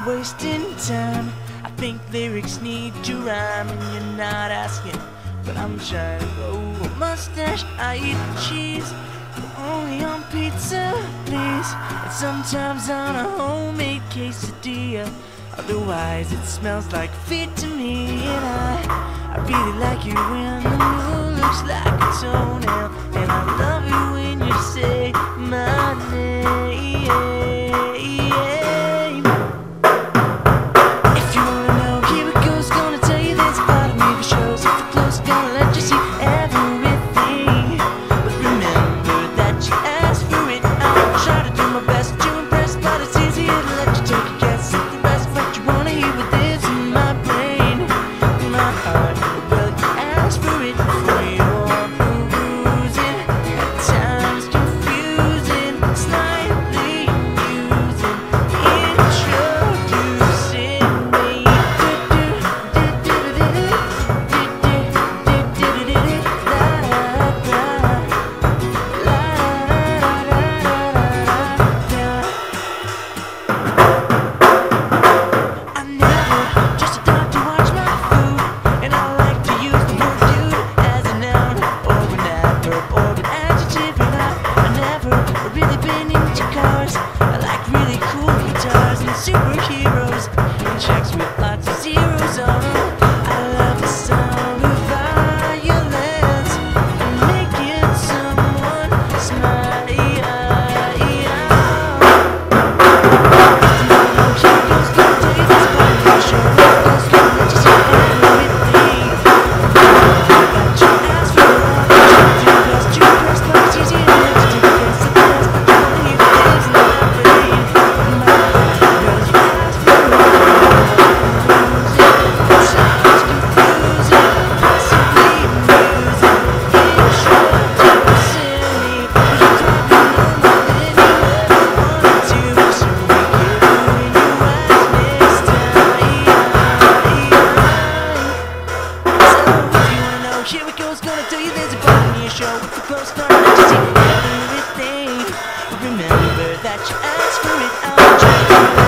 wasting time. I think lyrics need to rhyme, and you're not asking, but I'm trying to grow a mustache. I eat cheese, but only on pizza, please, and sometimes on a homemade quesadilla. Otherwise it smells like feet to me. And I really like you when the moon looks like a toenail, and I love you when you say my name. If you wanna know, here it goes. Gonna tell you there's a part of me that shows. If you're close, gonna let you see everything. But remember that you asked for it. I'll try to do my best to impress, but it's easier to let you take a guess at the rest. What you wanna hear with this in my brain, my heart. Well, you asked for it before you are perusing. At times confusing, slightly amusing, introducing me. I'm never just a dog to watch my food, and I like to use the word dude as a noun or an adverb or an adjective. And I've never really been into cars. I like really cool guitars and superheroes and checks with lots of zeros on them. I love the sound of violence and making someone smile. Here it goes, gonna tell you there's a part in your show. If you're close, gonna let you see everything. But remember that you asked for it. I'll try to